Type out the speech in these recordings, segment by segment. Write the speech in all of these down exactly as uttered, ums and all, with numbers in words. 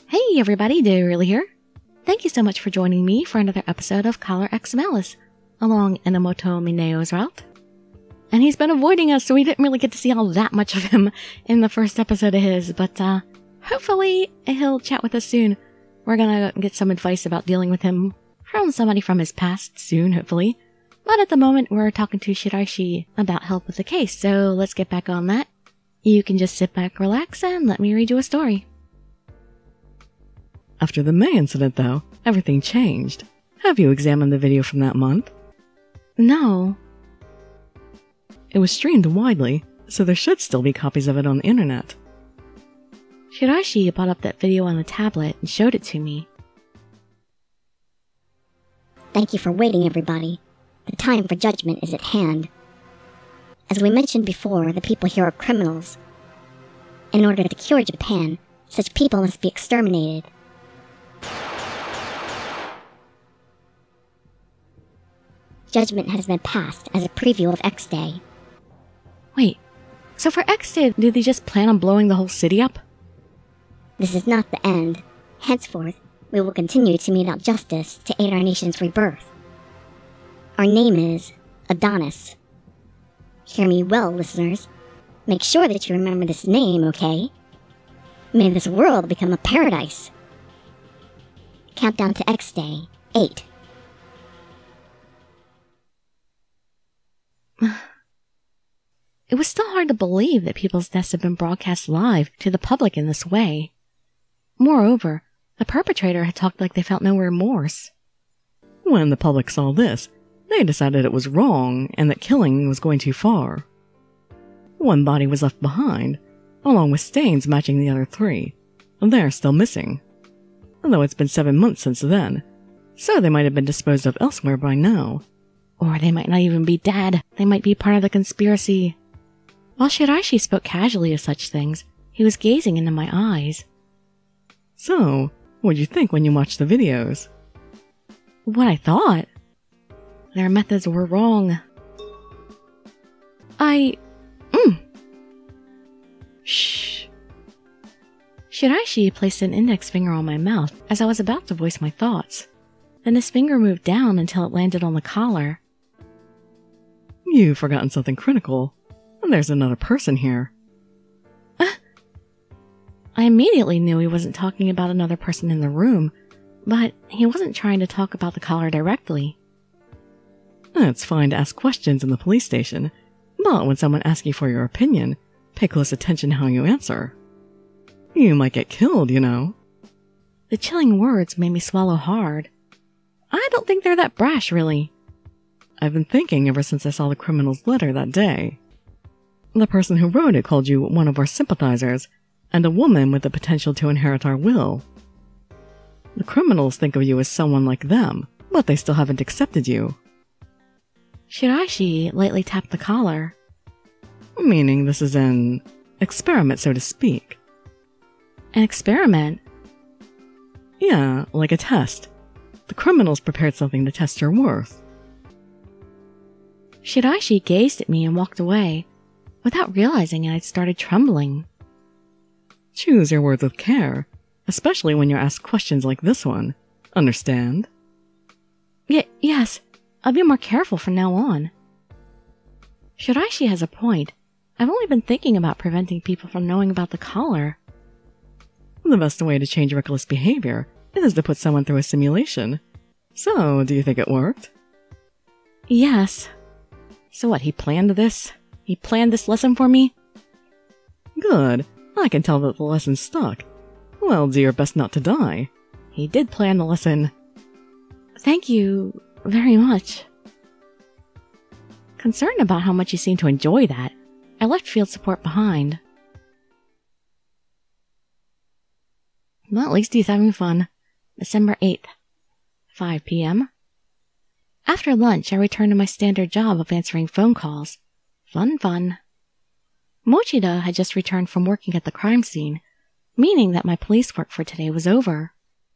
Hey everybody, Daryl here. Thank you so much for joining me for another episode of Collar X Malice along Inamoto Mineo's route. And he's been avoiding us, so we didn't really get to see all that much of him in the first episode of his, but uh, hopefully he'll chat with us soon. We're gonna get some advice about dealing with him from somebody from his past soon, hopefully. But at the moment, we're talking to Shiraishi about help with the case, so let's get back on that. You can just sit back, relax, and let me read you a story. After the May incident, though, everything changed. Have you examined the video from that month? No. It was streamed widely, so there should still be copies of it on the internet. Shiraishi brought up that video on the tablet and showed it to me. Thank you for waiting, everybody. The time for judgment is at hand. As we mentioned before, the people here are criminals. In order to cure Japan, such people must be exterminated. Judgment has been passed as a preview of X Day. Wait, so for X Day, did they just plan on blowing the whole city up? This is not the end. Henceforth, we will continue to mete out justice to aid our nation's rebirth. Our name is Adonis. Hear me well, listeners. Make sure that you remember this name, okay? May this world become a paradise. Countdown to X Day. eight. It was still hard to believe that people's deaths had been broadcast live to the public in this way. Moreover, the perpetrator had talked like they felt no remorse. When the public saw this, they decided it was wrong and that killing was going too far. One body was left behind, along with stains matching the other three, and they're still missing. Although it's been seven months since then, so they might have been disposed of elsewhere by now. Or they might not even be dead. They might be part of the conspiracy. While Shiraishi spoke casually of such things, he was gazing into my eyes. So, what'd you think when you watched the videos? What I thought? Their methods were wrong. I... Mm. Shh. Shiraishi placed an index finger on my mouth as I was about to voice my thoughts. Then his finger moved down until it landed on the collar. You've forgotten something critical. There's another person here. Uh, I immediately knew he wasn't talking about another person in the room, but he wasn't trying to talk about the collar directly. It's fine to ask questions in the police station, but when someone asks you for your opinion, pay close attention how you answer. You might get killed, you know. The chilling words made me swallow hard. I don't think they're that brash, really. I've been thinking ever since I saw the criminal's letter that day. The person who wrote it called you one of our sympathizers, and a woman with the potential to inherit our will. The criminals think of you as someone like them, but they still haven't accepted you. Shiraishi lightly tapped the collar. Meaning this is an experiment, so to speak. An experiment? Yeah, like a test. The criminals prepared something to test your worth. Shiraishi gazed at me and walked away. Without realizing it, I'd started trembling. Choose your words with care, especially when you're asked questions like this one. Understand? Y- yes, I'll be more careful from now on. Shiraishi has a point. I've only been thinking about preventing people from knowing about the collar. The best way to change reckless behavior is to put someone through a simulation. So, do you think it worked? Yes. So what, he planned this? He planned this lesson for me? Good. I can tell that the lesson stuck. Well, do your best not to die. He did plan the lesson. Thank you very much. Concerned about how much you seem to enjoy that, I left field support behind. Well, at least he's having fun. December eighth, five p m After lunch, I returned to my standard job of answering phone calls. Fun, fun. Mochida had just returned from working at the crime scene, meaning that my police work for today was over.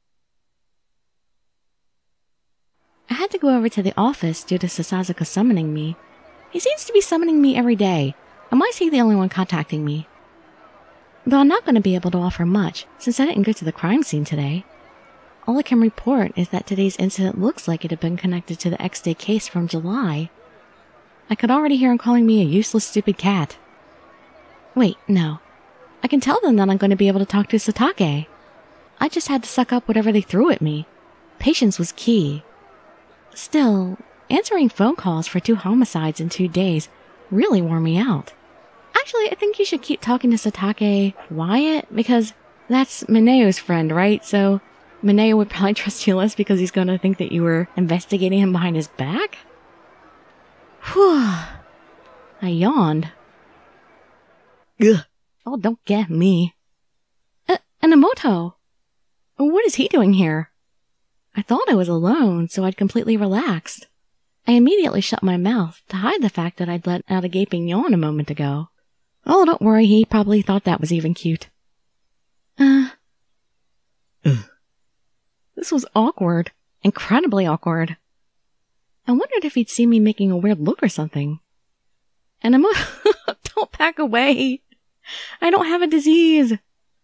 I had to go over to the office due to Sasazuka summoning me. He seems to be summoning me every day, and why is he the only one contacting me? Though I'm not going to be able to offer much, since I didn't go to the crime scene today. All I can report is that today's incident looks like it had been connected to the X-Day case from July. I could already hear him calling me a useless, stupid cat. Wait, no. I can tell them that I'm going to be able to talk to Satake. I just had to suck up whatever they threw at me. Patience was key. Still, answering phone calls for two homicides in two days really wore me out. Actually, I think you should keep talking to Satake quiet, because that's Mineo's friend, right? So Mineo would probably trust you less because he's going to think that you were investigating him behind his back? Whew. I yawned. Ugh. Oh, don't get me. Uh, Enomoto! What is he doing here? I thought I was alone, so I'd completely relaxed. I immediately shut my mouth to hide the fact that I'd let out a gaping yawn a moment ago. Oh, don't worry, he probably thought that was even cute. Uh... Ugh. This was awkward. Incredibly awkward. I wondered if he'd see me making a weird look or something. Enomoto, don't back away. I don't have a disease.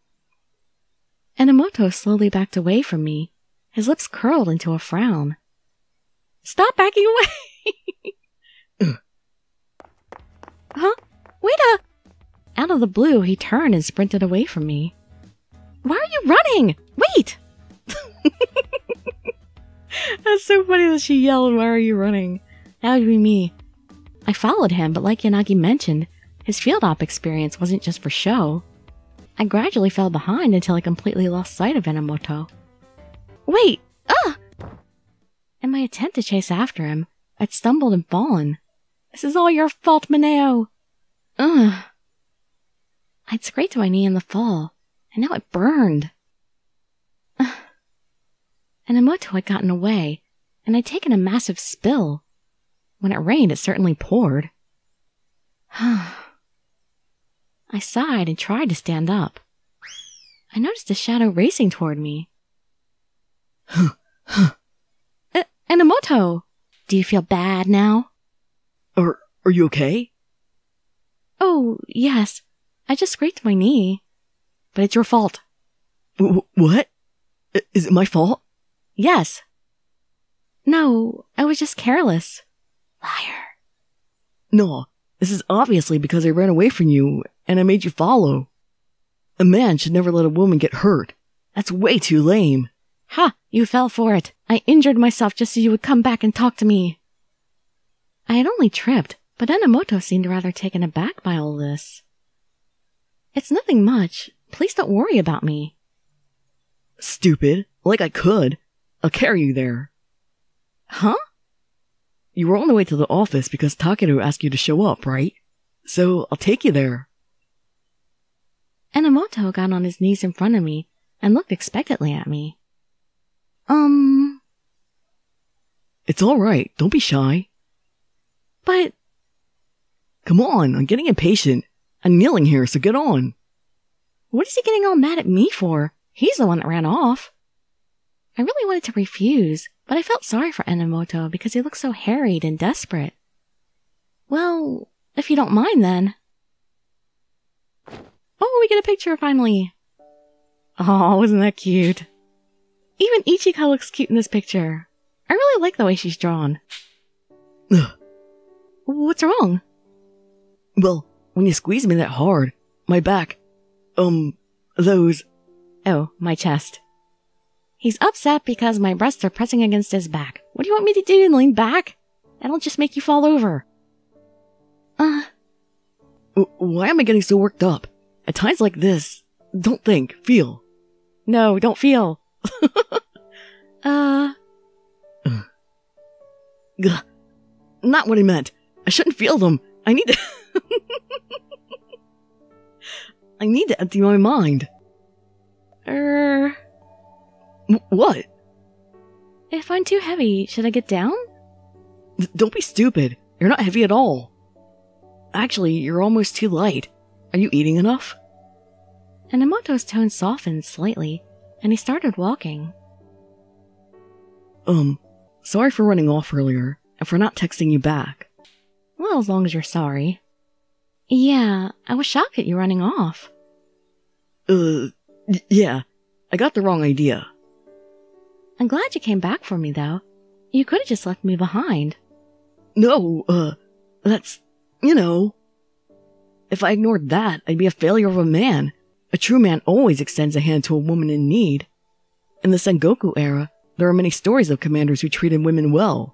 Enomoto slowly backed away from me, his lips curled into a frown. Stop backing away! Huh? Wait a... Out of the blue, he turned and sprinted away from me. Why are you running? Wait! That's so funny that she yelled, "Why are you running?" That would be me. I followed him, but like Yanagi mentioned, his field op experience wasn't just for show. I gradually fell behind until I completely lost sight of Enomoto. Wait! Ah! In my attempt to chase after him, I'd stumbled and fallen. This is all your fault, Mineo! Ugh. I'd scraped my knee in the fall, and now it burned. Ugh. Enomoto had gotten away, and I'd taken a massive spill. When it rained, it certainly poured. I sighed and tried to stand up. I noticed a shadow racing toward me. Huh, huh. Uh, Enomoto! Do you feel bad now? Are, are you okay? Oh, yes. I just scraped my knee. But it's your fault. W- what? I- is it my fault? Yes. No, I was just careless. Liar. No, this is obviously because I ran away from you and I made you follow. A man should never let a woman get hurt. That's way too lame. Ha! You fell for it. I injured myself just so you would come back and talk to me. I had only tripped, but Enomoto seemed rather taken aback by all this. It's nothing much. Please don't worry about me. Stupid. Like I could. I'll carry you there. Huh? You were on the way to the office because Takeru asked you to show up, right? So I'll take you there. Enomoto got on his knees in front of me and looked expectantly at me. Um... It's alright. Don't be shy. But... Come on, I'm getting impatient. I'm kneeling here, so get on. What is he getting all mad at me for? He's the one that ran off. I really wanted to refuse, but I felt sorry for Enomoto because he looked so harried and desperate. Well, if you don't mind then. Oh, we get a picture finally. Oh, wasn't that cute? Even Ichika looks cute in this picture. I really like the way she's drawn. Ugh. What's wrong? Well, when you squeeze me that hard, my back, um, those... Oh, my chest. He's upset because my breasts are pressing against his back. What do you want me to do? Lean back? That'll just make you fall over. Uh... W- why am I getting so worked up? At times like this, don't think, feel. No, don't feel. uh... Ugh. Not what I meant. I shouldn't feel them. I need to... I need to empty my mind. Er... W- what? If I'm too heavy, should I get down? D- don't be stupid. You're not heavy at all. Actually, you're almost too light. Are you eating enough? Enomoto's tone softened slightly, and he started walking. Um, sorry for running off earlier, and for not texting you back. Well, as long as you're sorry. Yeah, I was shocked at you running off. Uh, y- yeah, I got the wrong idea. I'm glad you came back for me, though. You could have just left me behind. No, uh, that's, you know. If I ignored that, I'd be a failure of a man. A true man always extends a hand to a woman in need. In the Sengoku era, there are many stories of commanders who treated women well.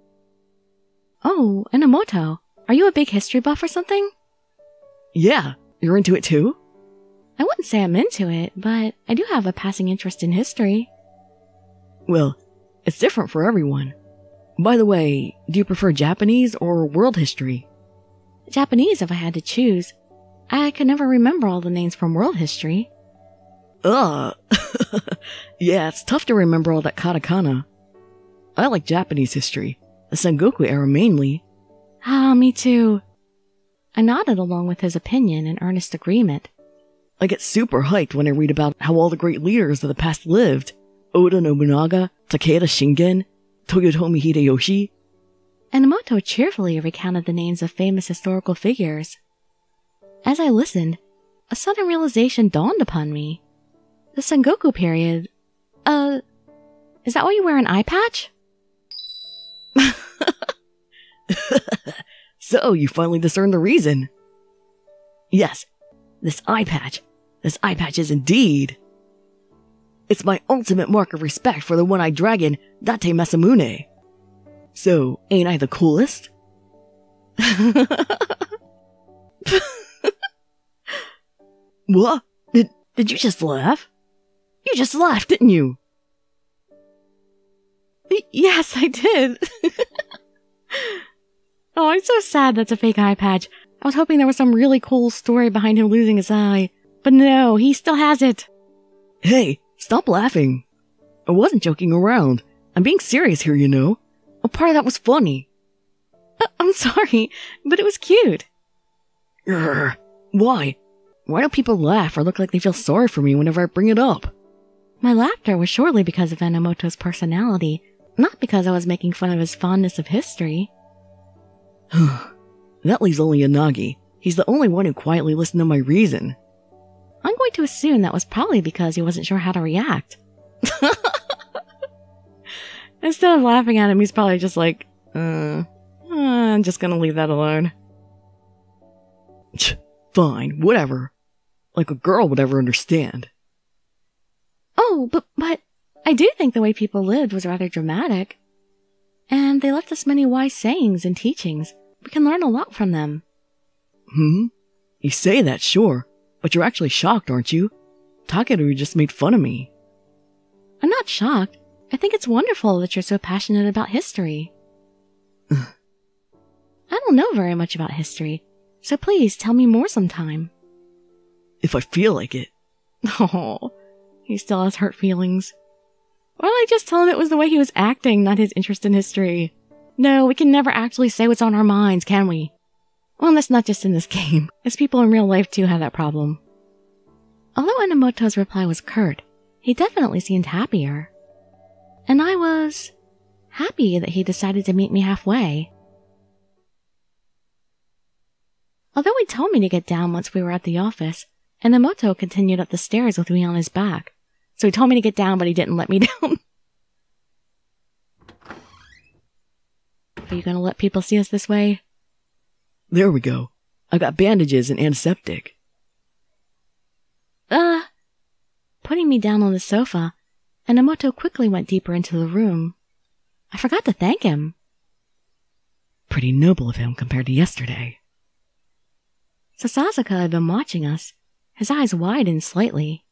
Oh, Inamoto, are you a big history buff or something? Yeah, you're into it too? I wouldn't say I'm into it, but I do have a passing interest in history. Well, it's different for everyone. By the way, do you prefer Japanese or world history? Japanese if I had to choose. I could never remember all the names from world history. Ugh. Yeah, it's tough to remember all that katakana. I like Japanese history, the Sengoku era mainly. Ah, me too. I nodded along with his opinion in earnest agreement. I get super hyped when I read about how all the great leaders of the past lived. Oda Nobunaga, Takeda Shingen, Toyotomi Hideyoshi. Inamoto cheerfully recounted the names of famous historical figures. As I listened, a sudden realization dawned upon me. The Sengoku period... Uh... Is that why you wear an eye patch? So, you finally discerned the reason. Yes, this eye patch. This eye patch is indeed. It's my ultimate mark of respect for the one-eyed dragon, Date Masamune. So, ain't I the coolest? What? Did, did you just laugh? You just laughed, didn't you? Y- yes, I did. Oh, I'm so sad that's a fake eye patch. I was hoping there was some really cool story behind him losing his eye. But no, he still has it. Hey, stop laughing. I wasn't joking around. I'm being serious here, you know. A part of that was funny. Uh, I'm sorry, but it was cute. Urgh. Why? Why do people laugh or look like they feel sorry for me whenever I bring it up? My laughter was surely because of Inamoto's personality, not because I was making fun of his fondness of history. That leaves only Yanagi. He's the only one who quietly listened to my reason. I'm going to assume that was probably because he wasn't sure how to react. Instead of laughing at him, he's probably just like, uh, uh I'm just gonna leave that alone. Fine, whatever. Like a girl would ever understand. Oh, but, but, I do think the way people lived was rather dramatic. And they left us many wise sayings and teachings. We can learn a lot from them. Hmm? You say that, sure. But you're actually shocked, aren't you? Takeru just made fun of me. I'm not shocked. I think it's wonderful that you're so passionate about history. I don't know very much about history, so please tell me more sometime. If I feel like it. Oh, he still has hurt feelings. Why don't I just tell him it was the way he was acting, not his interest in history? No, we can never actually say what's on our minds, can we? Well, that's not just in this game, as people in real life too have that problem. Although Inamoto's reply was curt, he definitely seemed happier. And I was happy that he decided to meet me halfway. Although he told me to get down once we were at the office, Inamoto continued up the stairs with me on his back. So he told me to get down, but he didn't let me down. Are you gonna let people see us this way? There we go. I got bandages and antiseptic. Uh, putting me down on the sofa, Inamoto quickly went deeper into the room. I forgot to thank him. Pretty noble of him compared to yesterday. Sasazaka had been watching us. His eyes widened slightly.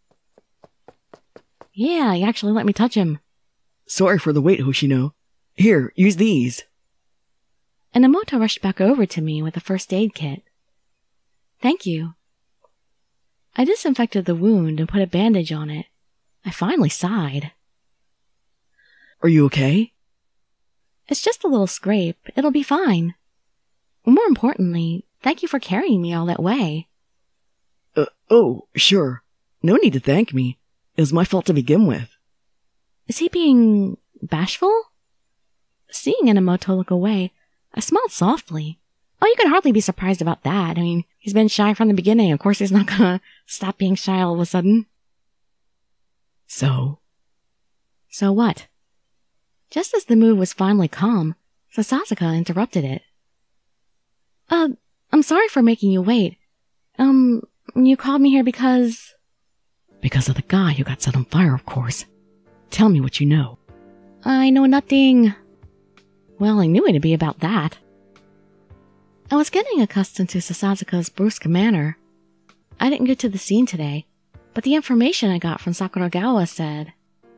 Yeah, he actually let me touch him. Sorry for the wait, Hoshino. Here, use these. Inamoto rushed back over to me with a first aid kit. Thank you. I disinfected the wound and put a bandage on it. I finally sighed. Are you okay? It's just a little scrape. It'll be fine. More importantly, thank you for carrying me all that way. Uh, oh, sure. No need to thank me. It was my fault to begin with. Is he being bashful? Seeing Inamoto look away, I smiled softly. Oh, you can hardly be surprised about that. I mean, he's been shy from the beginning. Of course he's not gonna stop being shy all of a sudden. So? So what? Just as the mood was finally calm, Sasazaka interrupted it. Uh, I'm sorry for making you wait. Um, you called me here because... Because of the guy who got set on fire, of course. Tell me what you know. I know nothing... Well, I knew it'd be about that. I was getting accustomed to Sasazaka's brusque manner. I didn't go to the scene today, but the information I got from Sakuragawa said...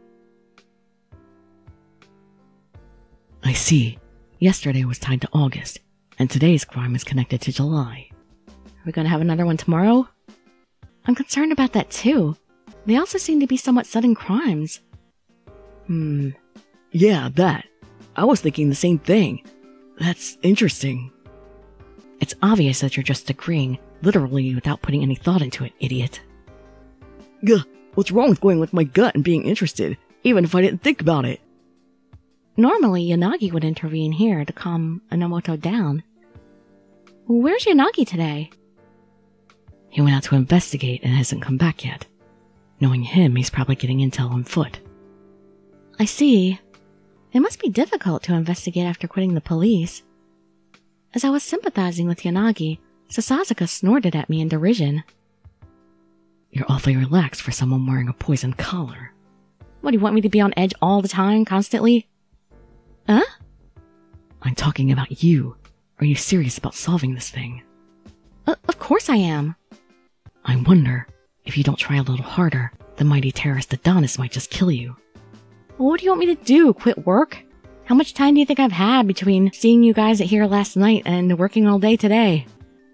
I see. Yesterday was tied to August, and today's crime is connected to July. Are we gonna have another one tomorrow? I'm concerned about that too. They also seem to be somewhat sudden crimes. Hmm. Yeah, that. I was thinking the same thing. That's interesting. It's obvious that you're just agreeing, literally without putting any thought into it, idiot. Gah, what's wrong with going with my gut and being interested, even if I didn't think about it? Normally, Yanagi would intervene here to calm Enomoto down. Where's Yanagi today? He went out to investigate and hasn't come back yet. Knowing him, he's probably getting intel on foot. I see. It must be difficult to investigate after quitting the police. As I was sympathizing with Yanagi, Sasazaka snorted at me in derision. You're awfully relaxed for someone wearing a poisoned collar. What, do you want me to be on edge all the time, constantly? Huh? I'm talking about you. Are you serious about solving this thing? Uh, of course I am. I wonder, if you don't try a little harder, the mighty terrorist Adonis might just kill you. Well, what do you want me to do? Quit work? How much time do you think I've had between seeing you guys at here last night and working all day today?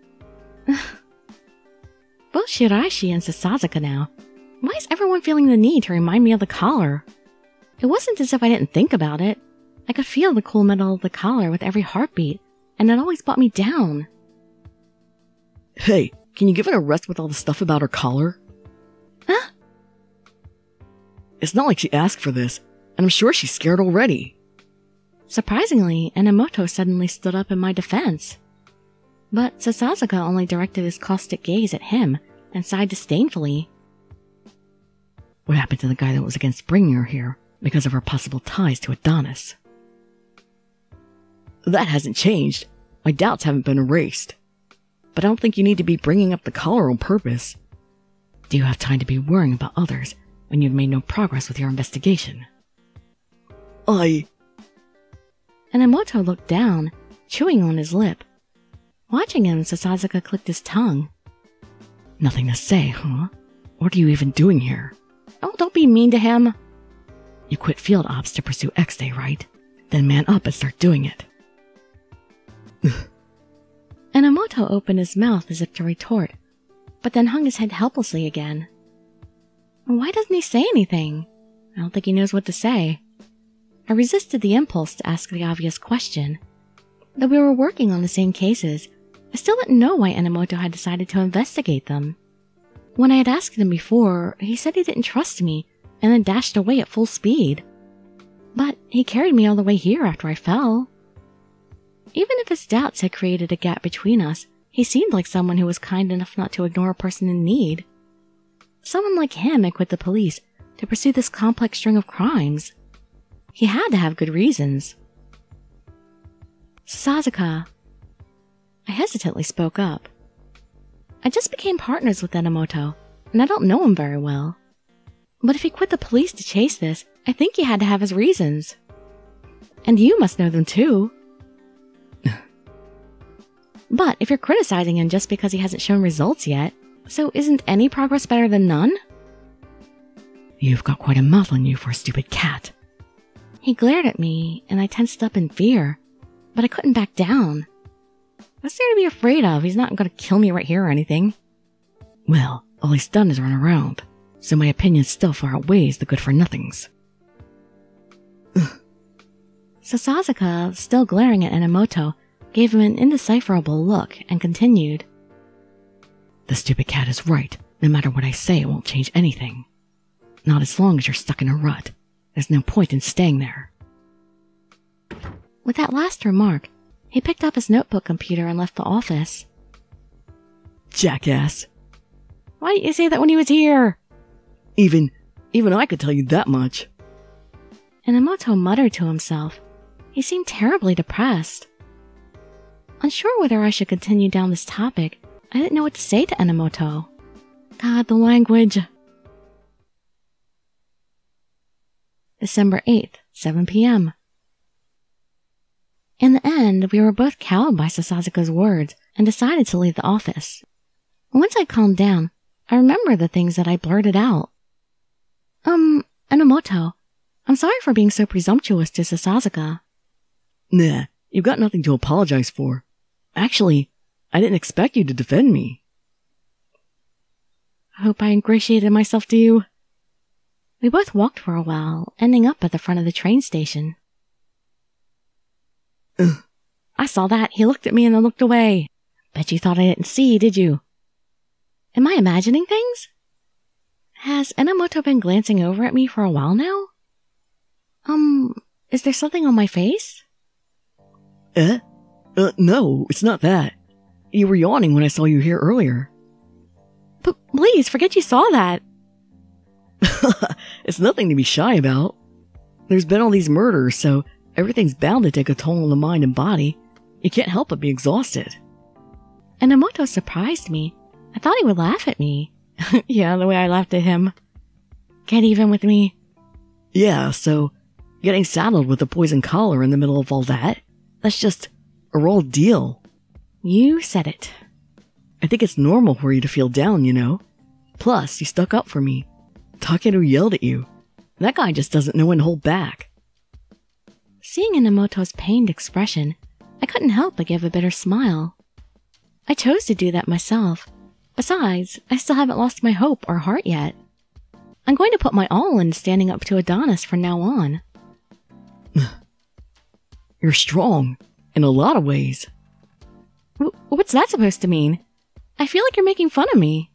Both Shiraishi and Sasazaka now. Why is everyone feeling the need to remind me of the collar? It wasn't as if I didn't think about it. I could feel the cool metal of the collar with every heartbeat, and it always brought me down. Hey, can you give it a rest with all the stuff about her collar? Huh? It's not like she asked for this, and I'm sure she's scared already. Surprisingly, Enomoto suddenly stood up in my defense. But Sasazaka only directed his caustic gaze at him and sighed disdainfully. What happened to the guy that was against bringing her here because of her possible ties to Adonis? That hasn't changed. My doubts haven't been erased. But I don't think you need to be bringing up the collar on purpose. Do you have time to be worrying about others when you've made no progress with your investigation? I... Enomoto looked down, chewing on his lip. Watching him, Sasazaka clicked his tongue. Nothing to say, huh? What are you even doing here? Oh, don't be mean to him. You quit field ops to pursue X-Day, right? Then man up and start doing it. Enomoto opened his mouth as if to retort, but then hung his head helplessly again. Why doesn't he say anything? I don't think he knows what to say. I resisted the impulse to ask the obvious question. Though we were working on the same cases, I still didn't know why Enomoto had decided to investigate them. When I had asked him before, he said he didn't trust me, and then dashed away at full speed. But he carried me all the way here after I fell. Even if his doubts had created a gap between us, he seemed like someone who was kind enough not to ignore a person in need. Someone like him had quit the police to pursue this complex string of crimes. He had to have good reasons. Sasazaka. I hesitantly spoke up. I just became partners with Enomoto, and I don't know him very well. But if he quit the police to chase this, I think he had to have his reasons. And you must know them too. But if you're criticizing him just because he hasn't shown results yet, so isn't any progress better than none? You've got quite a mouth on you for a stupid cat. He glared at me, and I tensed up in fear, but I couldn't back down. What's there to be afraid of? He's not going to kill me right here or anything. Well, all he's done is run around, so my opinion still far outweighs the good-for-nothings. Sasazaka, still glaring at Enomoto, gave him an indecipherable look and continued. The stupid cat is right. No matter what I say, it won't change anything. Not as long as you're stuck in a rut. There's no point in staying there. With that last remark, He picked up his notebook computer and left the office. Jackass. Why didn't you say that when he was here? Even, even I could tell you that much. Enomoto muttered to himself. He seemed terribly depressed. Unsure whether I should continue down this topic, I didn't know what to say to Enomoto. God, the language. December eighth, seven p m In the end, we were both cowed by Sasazaka's words and decided to leave the office. Once I calmed down, I remembered the things that I blurted out. Um, Enomoto, I'm sorry for being so presumptuous to Sasazaka. Nah, you've got nothing to apologize for. Actually, I didn't expect you to defend me. I hope I ingratiated myself to you. We both walked for a while, ending up at the front of the train station. Ugh. I saw that. He looked at me and then looked away. Bet you thought I didn't see, did you? Am I imagining things? Has Enomoto been glancing over at me for a while now? Um, is there something on my face? Eh? Uh, no, it's not that. You were yawning when I saw you here earlier. But please, forget you saw that. It's nothing to be shy about. There's been all these murders, so everything's bound to take a toll on the mind and body. You can't help but be exhausted. Enomoto surprised me. I thought he would laugh at me. Yeah, the way I laughed at him. Get even with me. Yeah, so getting saddled with a poison collar in the middle of all that, that's just a raw deal. You said it. I think it's normal for you to feel down, you know? Plus, you stuck up for me. Takeru yelled at you. That guy just doesn't know when to hold back. Seeing Enomoto's pained expression, I couldn't help but give a bitter smile. I chose to do that myself. Besides, I still haven't lost my hope or heart yet. I'm going to put my all into standing up to Adonis from now on. You're strong, in a lot of ways. W- what's that supposed to mean? I feel like you're making fun of me.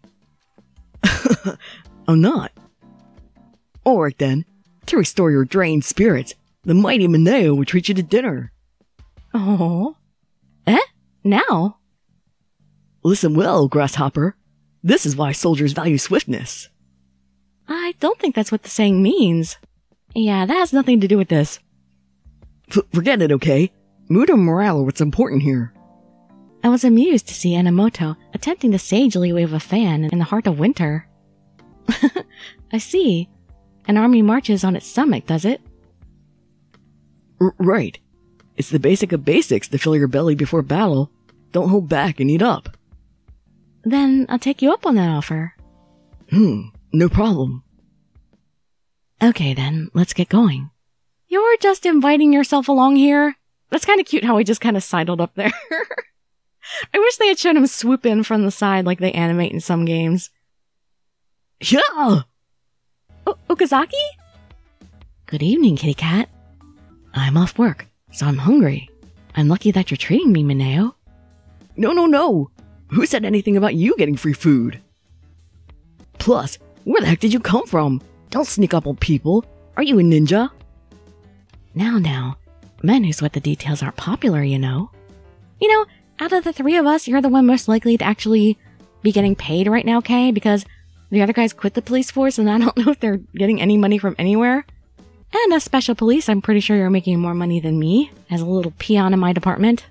I'm not. Alright then, to restore your drained spirits, the mighty Mineo will treat you to dinner. Oh. Eh? Now? Listen well, Grasshopper. This is why soldiers value swiftness. I don't think that's what the saying means. Yeah, that has nothing to do with this. F- forget it, okay? Mood and morale are what's important here. I was amused to see Enomoto attempting to sagely wave a fan in the heart of winter. I see. An army marches on its stomach, does it? R- right. It's the basic of basics to fill your belly before battle. Don't hold back and eat up. Then I'll take you up on that offer. Hmm, no problem. Okay then, let's get going. You're just inviting yourself along here? That's kind of cute how he just kind of sidled up there. I wish they had shown him swoop in from the side like they animate in some games. Yeah! O- Okazaki? Good evening, kitty cat. I'm off work, so I'm hungry. I'm lucky that you're treating me, Mineo. No, no, no! Who said anything about you getting free food? Plus, where the heck did you come from? Don't sneak up on people. Are you a ninja? Now, now. Men who sweat the details aren't popular, you know. You know, out of the three of us, you're the one most likely to actually be getting paid right now, Kay, because the other guys quit the police force and I don't know if they're getting any money from anywhere. And as special police, I'm pretty sure you're making more money than me, as a little peon in my department.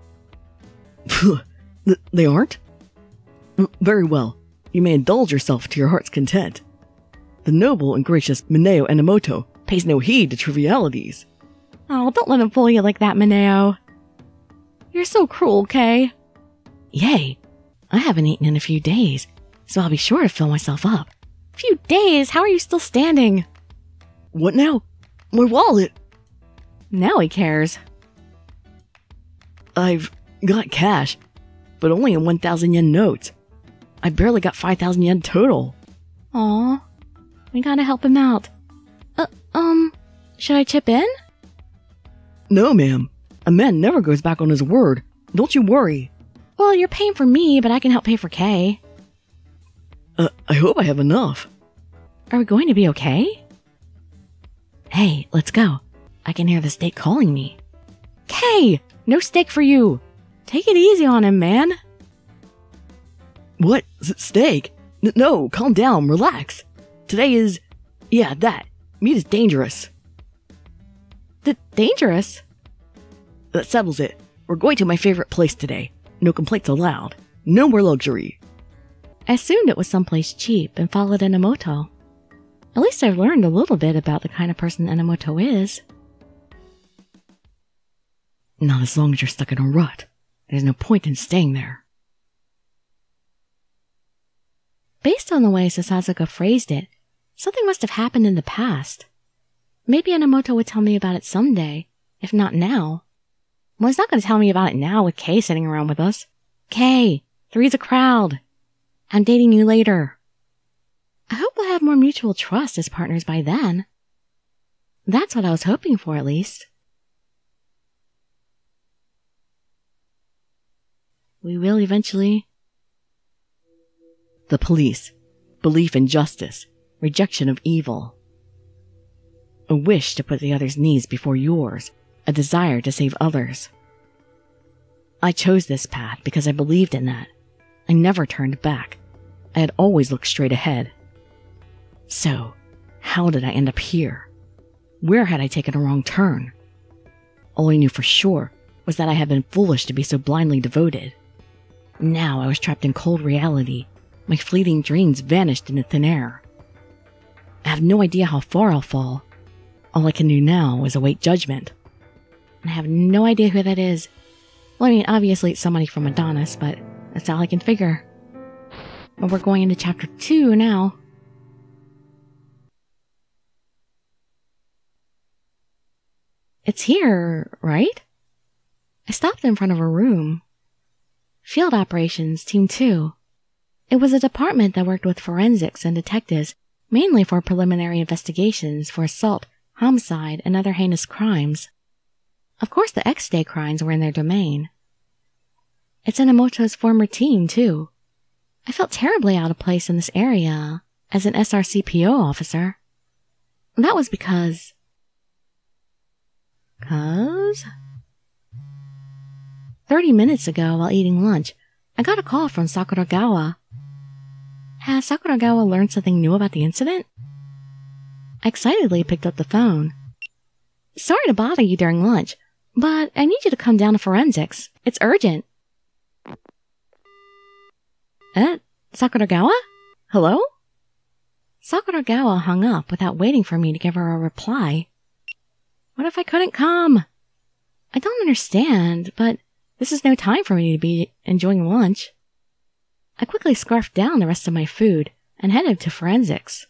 They aren't? Very well. You may indulge yourself to your heart's content. The noble and gracious Mineo Enomoto pays no heed to trivialities. Oh, don't let him fool you like that, Mineo. You're so cruel, Kay. Yay. I haven't eaten in a few days, so I'll be sure to fill myself up. Few days? How are you still standing? What now? My wallet! Now he cares. I've got cash, but only in one thousand yen notes. I barely got five thousand yen total. Aw, we gotta help him out. Uh, um, should I chip in? No, ma'am. A man never goes back on his word. Don't you worry. Well, you're paying for me, but I can help pay for Kay. Uh, I hope I have enough. Are we going to be okay? Hey, let's go. I can hear the state calling me. Kay! No steak for you! Take it easy on him, man! What? S- steak? N- no, calm down, relax. Today is... yeah, that. Meat is dangerous. D- dangerous? That settles it. We're going to my favorite place today. No complaints allowed. No more luxury. I assumed it was someplace cheap and followed Enomoto. At least I've learned a little bit about the kind of person Enomoto is. Not as long as you're stuck in a rut. There's no point in staying there. Based on the way Sasasuke phrased it, something must have happened in the past. Maybe Enomoto would tell me about it someday, if not now. Well, he's not going to tell me about it now with Kay sitting around with us. Kay, three's a crowd. I'm dating you later. I hope we'll have more mutual trust as partners by then. That's what I was hoping for, at least. We will eventually. The police. Belief in justice. Rejection of evil. A wish to put the other's needs before yours. A desire to save others. I chose this path because I believed in that. I never turned back. I had always looked straight ahead. So, how did I end up here? Where had I taken a wrong turn? All I knew for sure was that I had been foolish to be so blindly devoted. Now I was trapped in cold reality. My fleeting dreams vanished into thin air. I have no idea how far I'll fall. All I can do now is await judgment. I have no idea who that is. Well, I mean, obviously it's somebody from Adonis, but that's all I can figure. But we're going into chapter two now. It's here, right? I stopped in front of a room. Field Operations, Team two. It was a department that worked with forensics and detectives, mainly for preliminary investigations for assault, homicide, and other heinous crimes. Of course, the X-Day crimes were in their domain. It's Enomoto's former team, too. I felt terribly out of place in this area as an S R C P O officer. That was because... Cause... Thirty minutes ago, while eating lunch, I got a call from Sakuragawa. Has Sakuragawa learned something new about the incident? I excitedly picked up the phone. Sorry to bother you during lunch, but I need you to come down to forensics. It's urgent. Eh? Sakuragawa? Hello? Sakuragawa hung up without waiting for me to give her a reply. What if I couldn't come? I don't understand, but this is no time for me to be enjoying lunch. I quickly scarfed down the rest of my food and headed to forensics.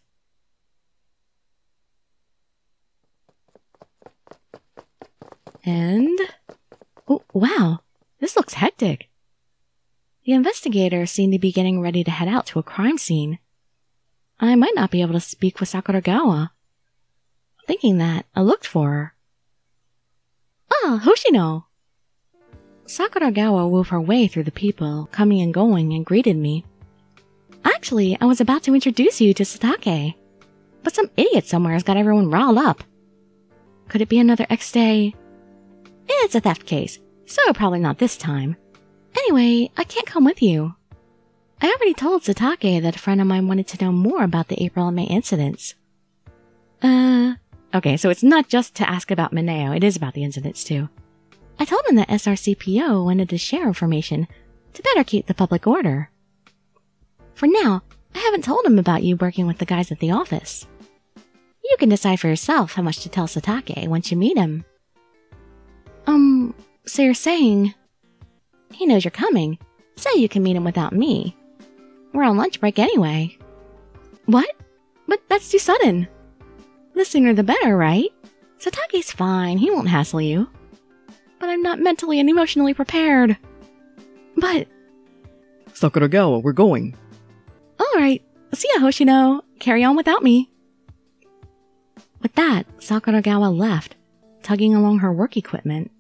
And... oh, wow, this looks hectic. The investigators seem to be getting ready to head out to a crime scene. I might not be able to speak with Sakuragawa. Thinking that, I looked for her. Ah, Hoshino! Sakuragawa wove her way through the people, coming and going, and greeted me. Actually, I was about to introduce you to Satake, but some idiot somewhere has got everyone riled up. Could it be another X-Day? It's a theft case, so probably not this time. Anyway, I can't come with you. I already told Satake that a friend of mine wanted to know more about the April and May incidents. Uh, okay, so it's not just to ask about Mineo, it is about the incidents too. I told him that S R C P O wanted to share information to better keep the public order. For now, I haven't told him about you working with the guys at the office. You can decide for yourself how much to tell Satake once you meet him. Um, so you're saying... He knows you're coming, so you can meet him without me. We're on lunch break anyway. What? But that's too sudden. The sooner the better, right? Satake's fine, he won't hassle you. But I'm not mentally and emotionally prepared. But... Sakuragawa, we're going. Alright, see ya, Hoshino. Carry on without me. With that, Sakuragawa left, tugging along her work equipment.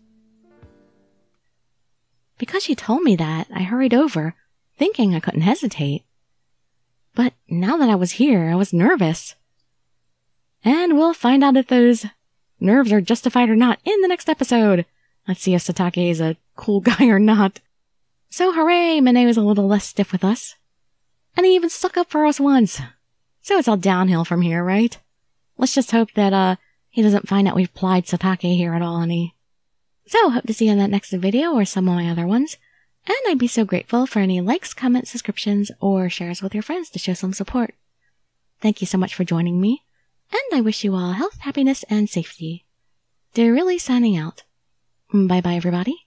Because she told me that, I hurried over, thinking I couldn't hesitate. But now that I was here, I was nervous. And we'll find out if those nerves are justified or not in the next episode Let's see if Satake is a cool guy or not. So hooray, Mineo is a little less stiff with us. And he even stuck up for us once. So it's all downhill from here, right? Let's just hope that, uh, he doesn't find out we've plied Satake here at all any. So, hope to see you in that next video or some of my other ones. And I'd be so grateful for any likes, comments, subscriptions, or shares with your friends to show some support. Thank you so much for joining me, and I wish you all health, happiness, and safety. Dear Really signing out. Bye bye, everybody.